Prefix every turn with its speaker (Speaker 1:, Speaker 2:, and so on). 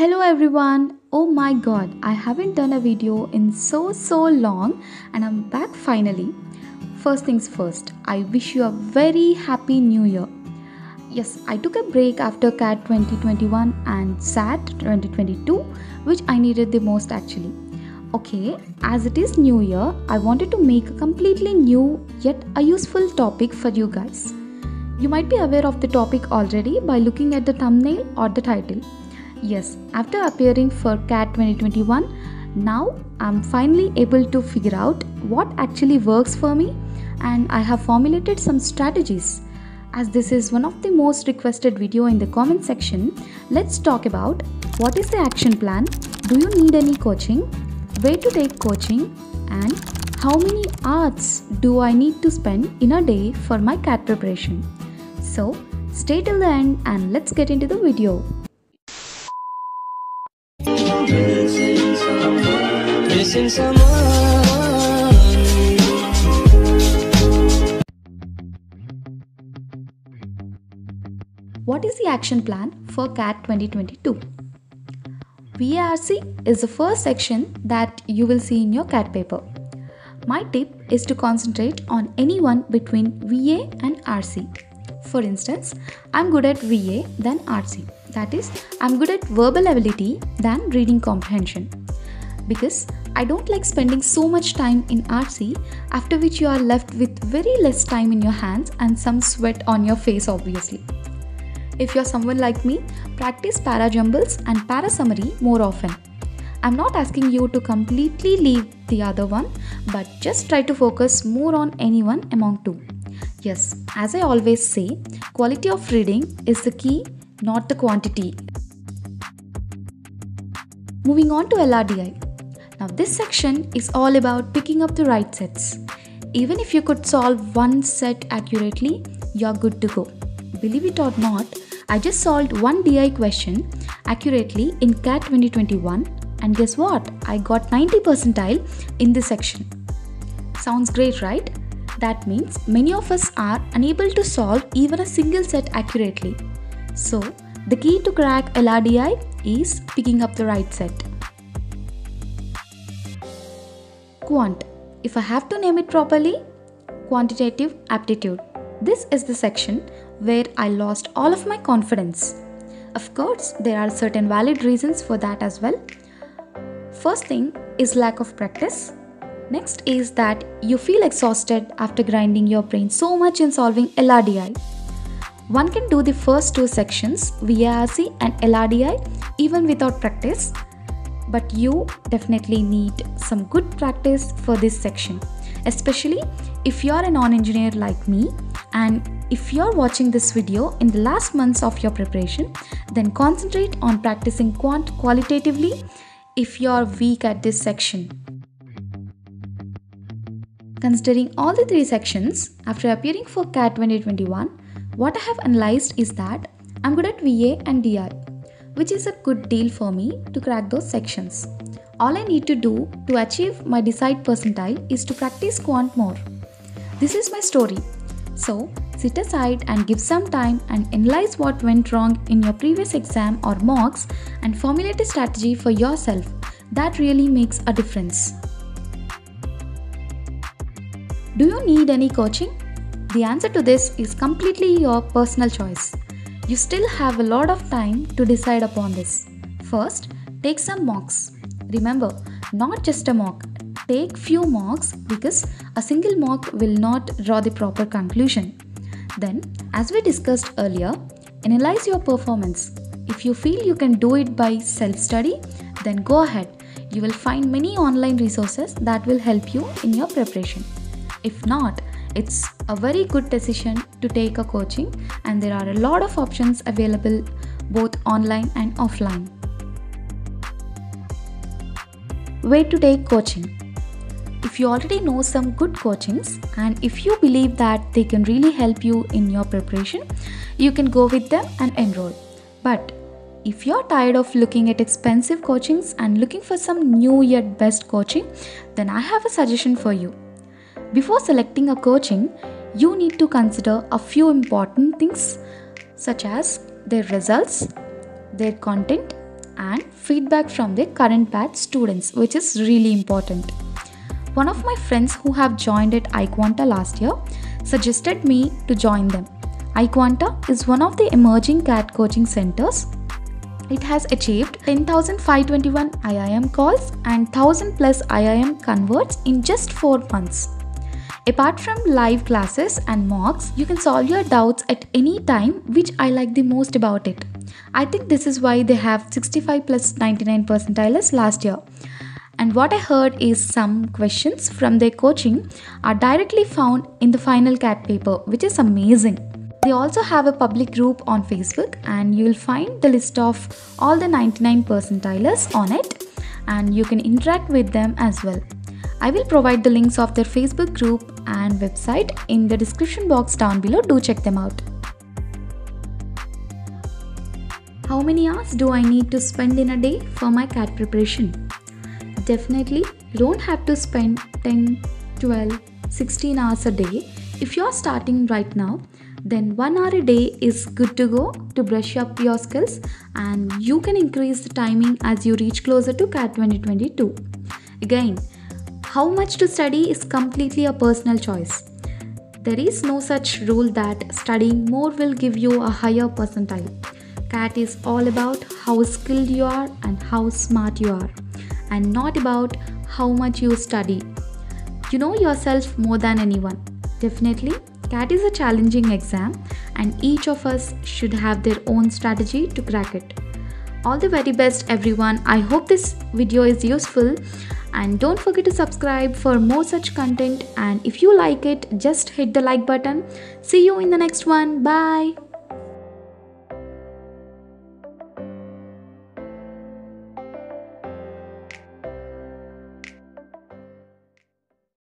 Speaker 1: Hello everyone. Oh my god, I haven't done a video in so long and I'm back finally. First things first, I wish you a very happy new year. Yes, I took a break after CAT 2021 and SAT 2022, which I needed the most actually. Okay, as it is new year, I wanted to make a completely new yet a useful topic for you guys. You might be aware of the topic already by looking at the thumbnail or the title. Yes, after appearing for CAT 2021, now I'm finally able to figure out what actually works for me, and I have formulated some strategies. As this is one of the most requested video in the comment section, let's talk about what is the action plan, do you need any coaching, where to take coaching, and how many hours do I need to spend in a day for my CAT preparation. So stay till the end and let's get into the video.
Speaker 2: Missing someone.
Speaker 1: What is the action plan for CAT 2022? VARC is the first section that you will see in your CAT paper. My tip is to concentrate on any one between VA and RC. For instance, I'm good at VA than RC. That is, I'm good at verbal ability than reading comprehension. Because I don't like spending so much time in RC, after which you are left with very less time in your hands and some sweat on your face obviously. If you're someone like me, practice para jumbles and para summary more often. I'm not asking you to completely leave the other one, but just try to focus more on any one among two. Yes, as I always say, quality of reading is the key, not the quantity. Moving on to LRDI. Now this section is all about picking up the right sets. Even if you could solve one set accurately, you're good to go. Believe it or not, I just solved one DI question accurately in CAT 2021 and guess what? I got 90 percentile in this section. Sounds great, right? That means many of us are unable to solve even a single set accurately. So, the key to crack LRDI is picking up the right set. Quant. If I have to name it properly, quantitative aptitude. This is the section where I lost all of my confidence. Of course, there are certain valid reasons for that as well. First thing is lack of practice. Next is that you feel exhausted after grinding your brain so much in solving LRDI. One can do the first two sections, VARC and LRDI, even without practice. But you definitely need some good practice for this section, especially if you're a non-engineer like me, and if you're watching this video in the last months of your preparation, then concentrate on practicing quant qualitatively if you're weak at this section. Considering all the three sections, after appearing for CAT 2021, what I have analyzed is that I'm good at VA and DI, which is a good deal for me to crack those sections. All I need to do to achieve my desired percentile is to practice quant more. This is my story. So, sit aside and give some time and analyze what went wrong in your previous exam or mocks and formulate a strategy for yourself. That really makes a difference. Do you need any coaching? The answer to this is completely your personal choice. You still have a lot of time to decide upon this. First, take some mocks. Remember, not just a mock. Take few mocks because a single mock will not draw the proper conclusion. Then, as we discussed earlier, analyze your performance. If you feel you can do it by self-study, then go ahead. You will find many online resources that will help you in your preparation. If not, it's a very good decision to take a coaching, and there are a lot of options available both online and offline. Where to take coaching? If you already know some good coachings and if you believe that they can really help you in your preparation, you can go with them and enroll. But if you're tired of looking at expensive coachings and looking for some new yet best coaching, then I have a suggestion for you. Before selecting a coaching, you need to consider a few important things such as their results, their content, and feedback from their current batch students, which is really important. One of my friends who have joined at iQuanta last year suggested me to join them. iQuanta is one of the emerging CAT coaching centers. It has achieved 10,521 IIM calls and 1000 plus IIM converts in just 4 months. Apart from live classes and mocks, you can solve your doubts at any time, which I like the most about it. I think this is why they have 65 plus 99 percentiles last year. And what I heard is some questions from their coaching are directly found in the final CAT paper, which is amazing. They also have a public group on Facebook, and you will find the list of all the 99 percentilers on it, and you can interact with them as well. I will provide the links of their Facebook group and website in the description box down below. Do check them out. How many hours do I need to spend in a day for my CAT preparation? Definitely, you don't have to spend 10, 12, 16 hours a day. If you are starting right now, then 1 hour a day is good to go to brush up your skills, and you can increase the timing as you reach closer to CAT 2022. Again, how much to study is completely a personal choice. There is no such rule that studying more will give you a higher percentile. CAT is all about how skilled you are and how smart you are, and not about how much you study. You know yourself more than anyone. Definitely, CAT is a challenging exam, and each of us should have their own strategy to crack it. All the very best, everyone. I hope this video is useful, and don't forget to subscribe for more such content, and if you like it, just hit the like button. See you in the next one. Bye.